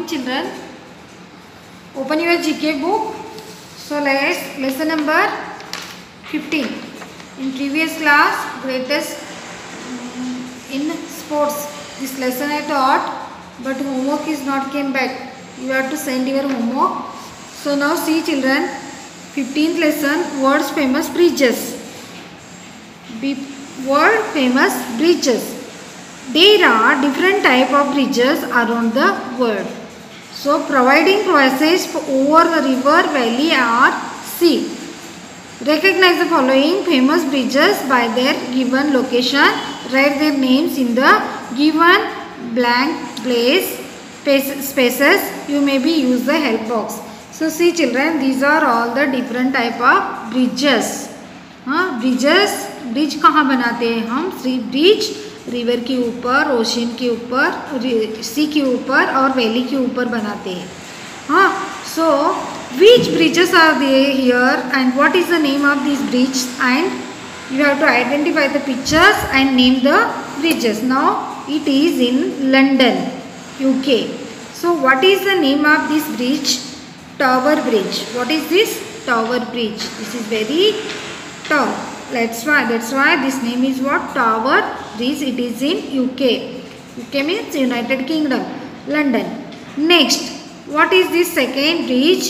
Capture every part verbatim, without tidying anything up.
morning, children. Open your G K book. So let's lesson number fifteen. In previous class, greatest um, in sports. This lesson I taught, but homework is not came back. You have to send your homework. So now see, children. fifteenth lesson, world's famous bridges. Be world famous bridges. There are different type of bridges around the world. So providing passage over the river, valley or sea. Recognize the following famous bridges by their given location. Write their names in the given blank place spaces. You may be use the help box. So see, children, these are all the different type of bridges. हाँ, bridges bridge कहाँ बनाते हैं हम? सी bridge river के ऊपर, ocean के ऊपर, सी के ऊपर और वैली के ऊपर बनाते हैं. हाँ, so which bridges are there here and what is the name of this bridge and you have to identify the pictures and name the bridges. Now it is in London, UK. So what is the name of this bridge? Tower bridge. What is this? Tower bridge. This is very tall. That's why that's why this name is what? Tower Bridge. It is in U K. U K means United Kingdom, London. Next, what is this second bridge?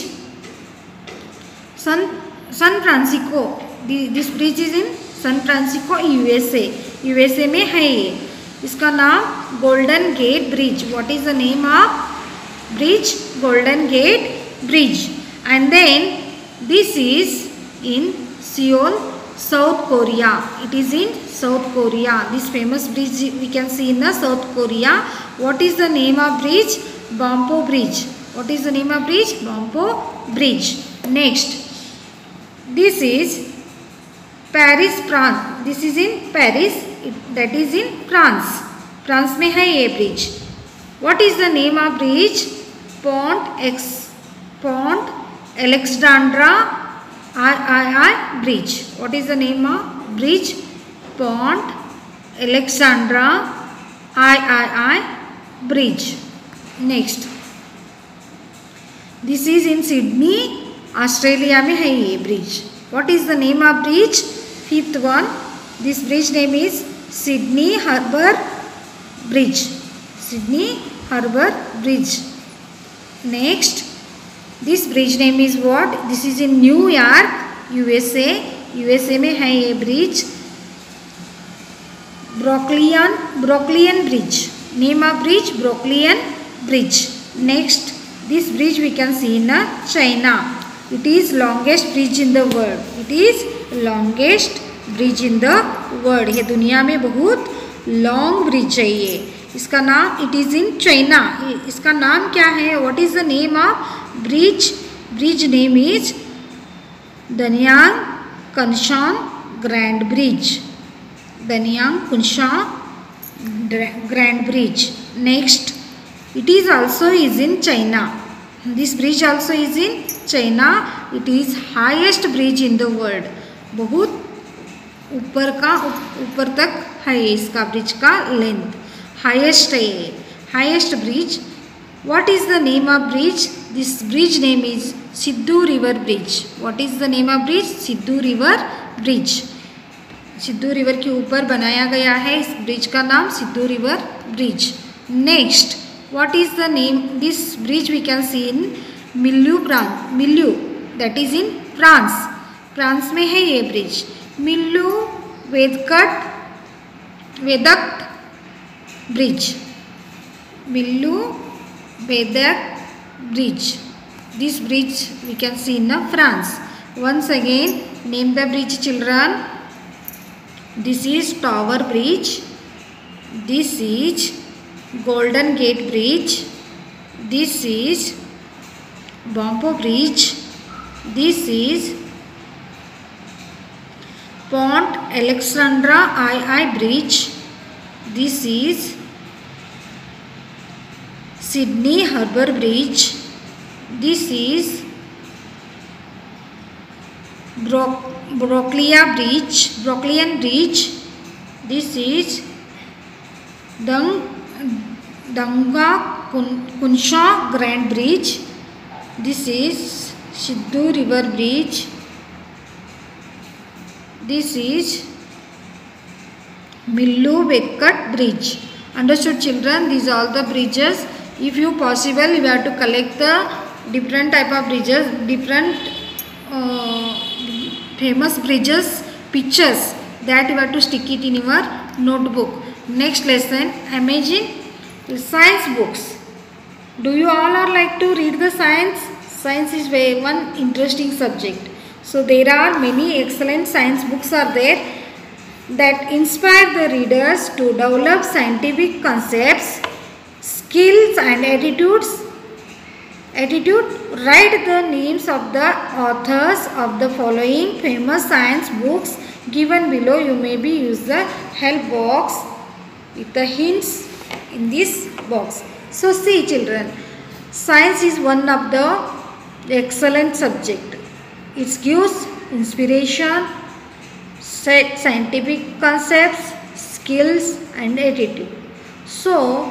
San San Francisco. The, this bridge is in San Francisco, U S A. U S A में है ये. इसका नाम Golden Gate Bridge. What is the name of bridge? Golden Gate Bridge. And then this is in Seoul, South Korea. It is in South Korea. This famous bridge we can see in the South Korea. What is the name of bridge? Bompo Bridge. What is the name of bridge? Bompo Bridge. Next, this is Paris, France. This is in Paris. It, that is in France. France में है ये bridge. What is the name of bridge? Pont X Pont Alexandra I I I Bridge. What is the name of bridge? Pont Alexandra I I I Bridge. Next, this is in Sydney, Australia में है ये bridge. What is the name of bridge? Fifth one. This bridge name is Sydney Harbour Bridge. Sydney Harbour Bridge. Next, this bridge name is what? This is in New York, U S A. U S A में है ये bridge. Brooklyn Brooklyn Bridge. Name of bridge? Brooklyn Bridge. Next, this bridge we can see in China. It is longest bridge in the world. It is longest bridge in the world. ये दुनिया में बहुत long bridge है ये. इसका नाम it is in China. इसका नाम क्या है? What is the name of bridge? Bridge name is Danyang Kunshan Grand Bridge. Danyang Kunshan Grand Bridge. Next, it is also is in China. This bridge also is in China. It is highest bridge in the world. बहुत ऊपर का ऊपर तक है इसका bridge का length. Highest है ये. Highest bridge. What is the name of bridge? This bridge name is Sidhu River Bridge. What is the name of bridge? Sidhu River Bridge. Sidhu River के ऊपर बनाया गया है इस ब्रिज का नाम Sidhu River Bridge. Next, what is the name? This bridge we can see in Millau branch. Millau, that is in France. France में है ये ब्रिज. मिल्लू वेदकट वेदक्ट ब्रिज. मिल्लू वेदक bridge. This bridge we can see in France. Once again, name the bridge, children. This is Tower Bridge. This is Golden Gate Bridge. This is Bompo Bridge. This is Pont Alexandra I I Bridge. This is Sydney Harbour Bridge. This is Brock Brooklyn Bridge. Brooklyn Bridge. This is Dung Danga Kun, Kunsha Grand Bridge. This is Sidhu River Bridge. This is Millu Vekat Bridge. Understood, children? These are all the bridges. If you possible, you have to collect the different type of bridges, different uh, famous bridges pictures, that you have to stick it in your notebook. Next lesson, imagine science books. Do you all are like to read the science? Science is very one interesting subject. So there are many excellent science books are there that inspire the readers to develop scientific concepts, skills and attitudes. Attitude. Write the names of the authors of the following famous science books given below. You may be use the help box with the hints in this box. So see, children, science is one of the excellent subject. It gives inspiration, set scientific concepts, skills and attitude. So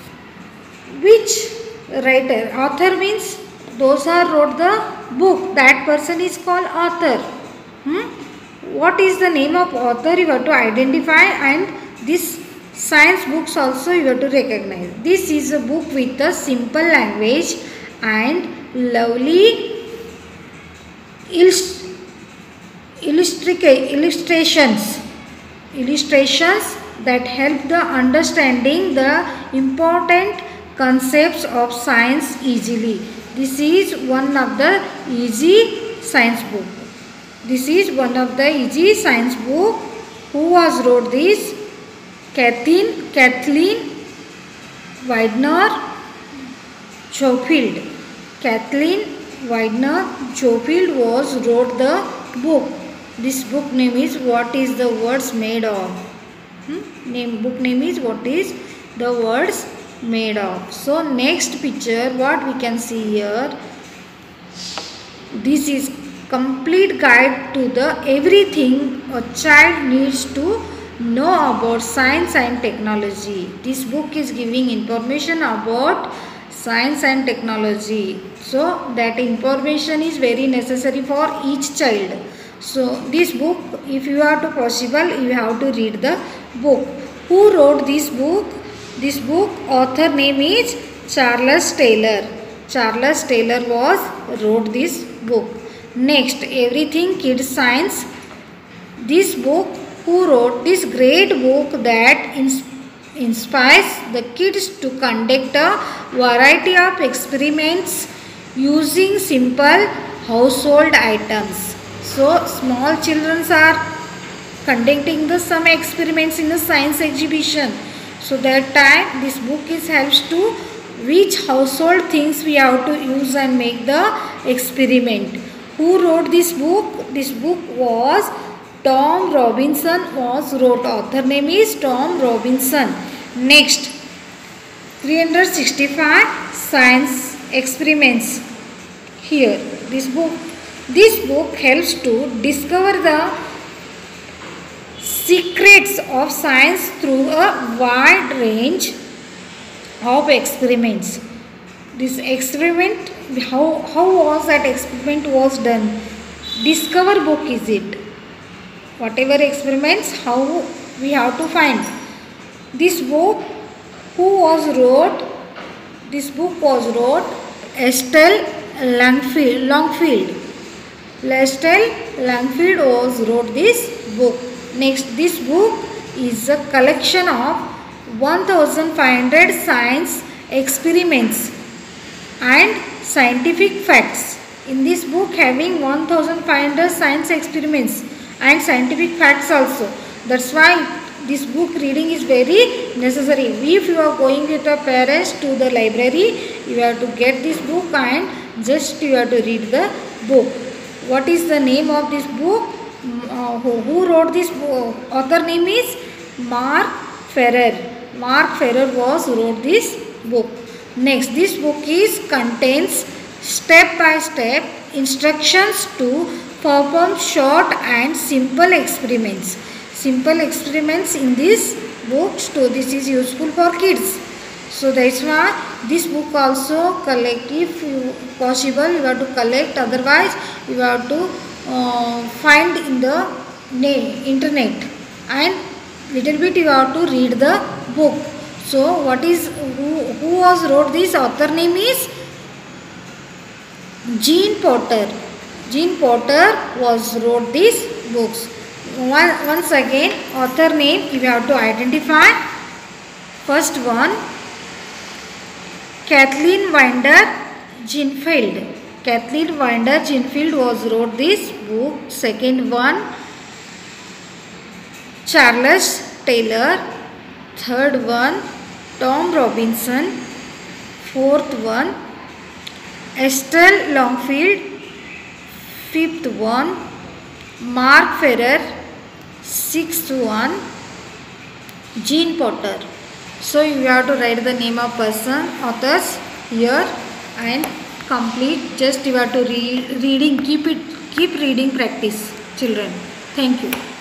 which writer, author means those who wrote the book, that person is called author. Hmm? What is the name of author you have to identify, and this science books also you have to recognize. This is a book with a simple language and lovely illust illustra illustrations illustrations that help the understanding the important concepts of science easily. This is one of the easy science book. This is one of the easy science book. Who was wrote this? Kathleen Kathleen Widener Schofield. Kathleen Widener Schofield was wrote the book. This book name is What is the Words Made of? Hmm? Name book name is What is the Words Made of. So next picture, what we can see here, this is complete guide to the everything a child needs to know about science and technology. This book is giving information about science and technology. So that information is very necessary for each child. So this book, if you are to possible, you have to read the book. Who wrote this book? This book author name is Charles Taylor. Charles Taylor was wrote this book. Next, Everything Kids Science. This book, who wrote this great book that ins inspires the kids to conduct a variety of experiments using simple household items. So small children are conducting the some experiments in the science exhibition. So that time this book is helps to which household things we have to use and make the experiment. Who wrote this book? This book was Tom Robinson was wrote. Author name is Tom Robinson. Next, three hundred sixty-five science experiments. Here, this book. This book helps to discover the secrets of science through a wide range of experiments. This experiment, how, how was that experiment was done? Discover book is it. Whatever experiments, how we have to find. This book, who was wrote? This book was wrote Estelle Langfield. Longfield. Estelle Langfield was wrote this book. Next, this book is a collection of one thousand five hundred science experiments and scientific facts. In this book having one thousand five hundred science experiments and scientific facts also. That's why this book reading is very necessary. If you are going with your parents to the library, you have to get this book and just you have to read the book. What is the name of this book? Uh, who, who wrote this book? Author name is Mark Ferrer. Mark Ferrer was wrote this book. Next, this book is contains step by step instructions to perform short and simple experiments. Simple experiments in this book. So this is useful for kids. So that's why this book also collect, if you possible you have to collect, otherwise you have to uh, find in the internet, and little bit you have to read the book. So what is, who, who was wrote this? Author name is Jean Potter. Jean Potter was wrote these books. Once again, author name you have to identify. First one, Kathleen Winder Ginfield. Kathleen Winder Ginfield was wrote this book. Second one, Charles Taylor. Third one, Tom Robinson. Fourth one, Estelle Longfield. Fifth one, Mark Ferrer. Sixth one, Jean Potter. So you have to write the name of person, authors here, and complete. Just you have to read reading. Keep it. Keep reading practice, children. Thank you.